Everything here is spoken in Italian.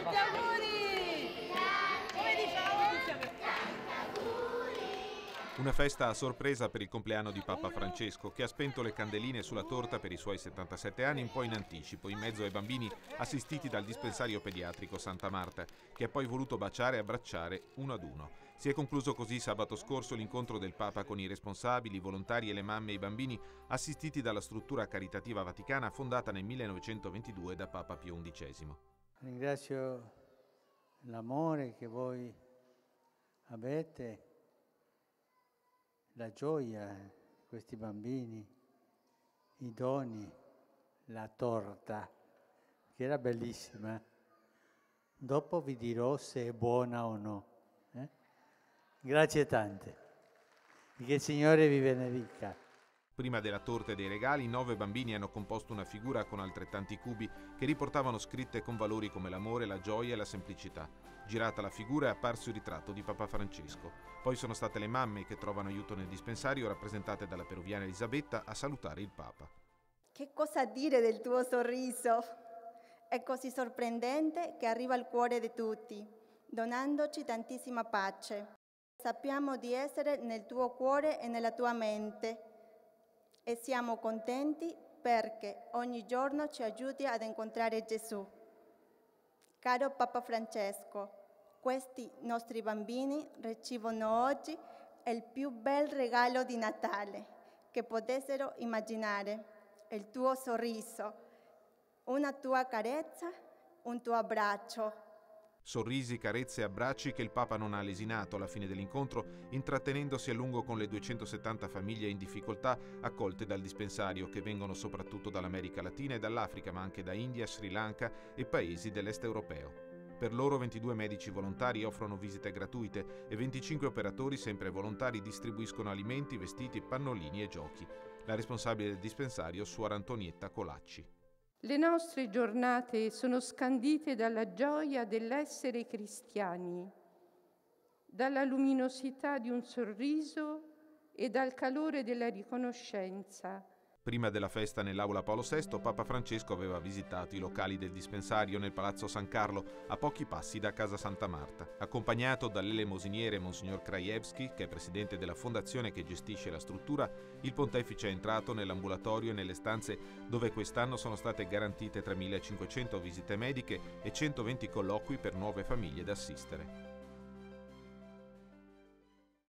Tanti auguri! Come diciamo? Una festa a sorpresa per il compleanno di Papa Francesco, che ha spento le candeline sulla torta per i suoi 77 anni un po' in anticipo, in mezzo ai bambini assistiti dal dispensario pediatrico Santa Marta, che ha poi voluto baciare e abbracciare uno ad uno. Si è concluso così sabato scorso l'incontro del Papa con i responsabili, i volontari e le mamme e i bambini assistiti dalla struttura caritativa vaticana fondata nel 1922 da Papa Pio XI. Ringrazio l'amore che voi avete, la gioia di questi bambini, i doni, la torta, che era bellissima. Dopo vi dirò se è buona o no. Grazie tante. Che il Signore vi benedica. Prima della torta e dei regali, 9 bambini hanno composto una figura con altrettanti cubi che riportavano scritte con valori come l'amore, la gioia e la semplicità. Girata la figura è apparso il ritratto di Papa Francesco. Poi sono state le mamme che trovano aiuto nel dispensario, rappresentate dalla peruviana Elisabetta, a salutare il Papa. Che cosa dire del tuo sorriso? È così sorprendente che arriva al cuore di tutti, donandoci tantissima pace. Sappiamo di essere nel tuo cuore e nella tua mente e siamo contenti perché ogni giorno ci aiuti ad incontrare Gesù. Caro Papa Francesco, questi nostri bambini ricevono oggi il più bel regalo di Natale che potessero immaginare, il tuo sorriso, una tua carezza, un tuo abbraccio. Sorrisi, carezze e abbracci che il Papa non ha lesinato alla fine dell'incontro, intrattenendosi a lungo con le 270 famiglie in difficoltà accolte dal dispensario, che vengono soprattutto dall'America Latina e dall'Africa, ma anche da India, Sri Lanka e paesi dell'est europeo. Per loro 22 medici volontari offrono visite gratuite e 25 operatori sempre volontari distribuiscono alimenti, vestiti, pannolini e giochi. La responsabile del dispensario, Suor Antonietta Colacci. Le nostre giornate sono scandite dalla gioia dell'essere cristiani, dalla luminosità di un sorriso e dal calore della riconoscenza. Prima della festa nell'Aula Paolo VI, Papa Francesco aveva visitato i locali del dispensario nel Palazzo San Carlo, a pochi passi da Casa Santa Marta. Accompagnato dall'elemosiniere Monsignor Krajewski, che è presidente della fondazione che gestisce la struttura, il pontefice è entrato nell'ambulatorio e nelle stanze dove quest'anno sono state garantite 3.500 visite mediche e 120 colloqui per nuove famiglie da assistere.